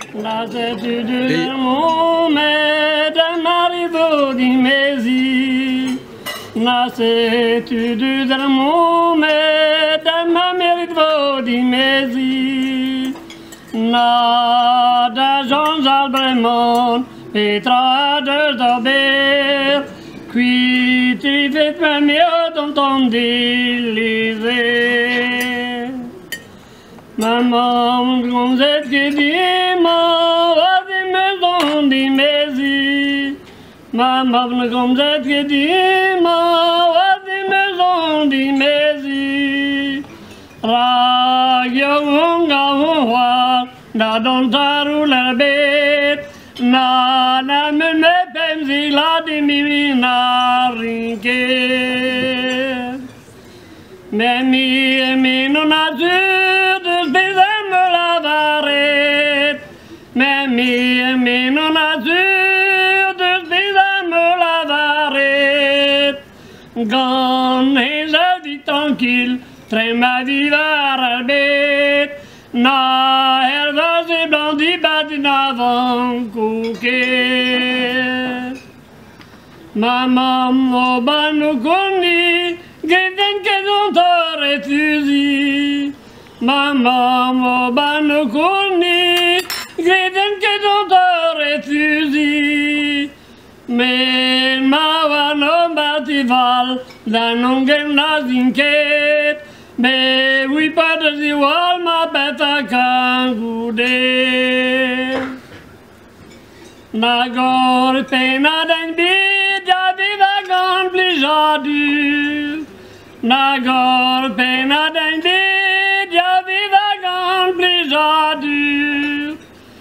La certitude de mon maître m'arrive di mesi. La certitude de mon maître m'arrive di mesi. Nada Jean Albremont, Petra de Daber, qui ti fait premier dans ton délisé. Maman, comme c'est que dis-moi, vas-y maison di mesi. Maman, comme c'est que dis-moi, vas-y maison di mesi. Ragio unga unwa, na don taru la bet, na me pensi la di mi na rinke. Mais non a de me la varette. Mais non a de me la varette. Gone et la vie tranquille, très ma vie va bête. Na herva se blandi batina van couquet. Maman au banu conni, Geden que non t'aurais fusil. Maman au banu conni, Geden que non t'aurait fusil. Mais ma vano batival, da non gen la zinquette. Mais oui, pas de ziwal, ma bête à kangoudé. Nagor pena den bid, ja vida gan plijadu. Nagor pena den bid, ja vida gan plijadu.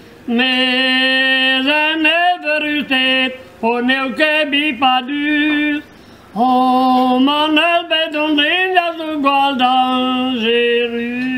Mais un everutet, on est au kebi pas dur. Oh, mon elbe don rinja su dangereux.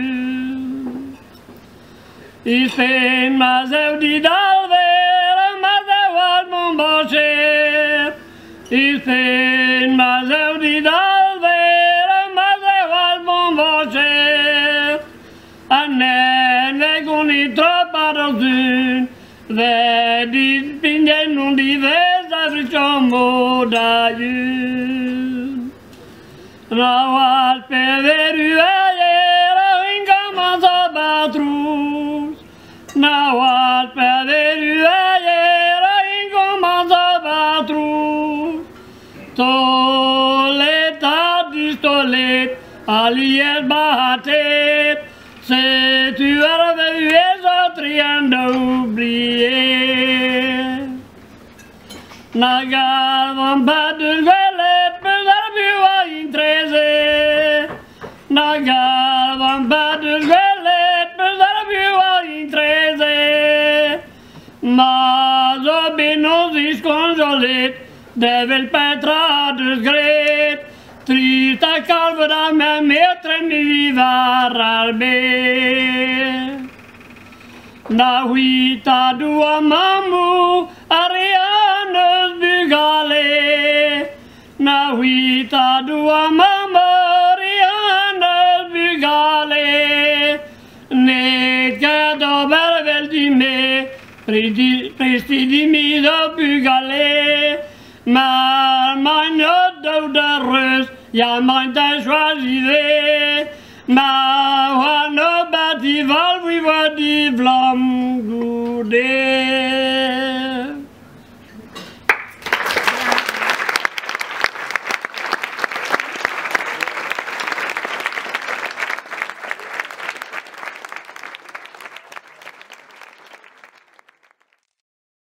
Isen mazeu di dalver, mazeu al mon bocher. Isen mazeu di dalver, mazeu al mon bocher. Anen vegoni troppa rosun, vedis pingen non divers africhomo d'ayun. Rawal peveru ayera ingamanza batrus. Nawal peveru ayera ingamanza batrus. Toleta distolet aliel bahatet. C'est tu avais eu les autres rien d'oublier. Nagar van pas de velet, mais la vue a intrésé. Nagar van pas de velet, mais la vue a intrésé. Mas obenos conjolet, devel petra de gret. Trista calvera me metre mi vivar albe. Na huita dua mamu arianes bugale. Na huita dua mamu arianes bugale. Ne cado bervel di me, presti di mi do bugale. Ma magno d'oudereuse, ja mijn thuis was idee. Maar wat no bad die val, wie wat die vlam.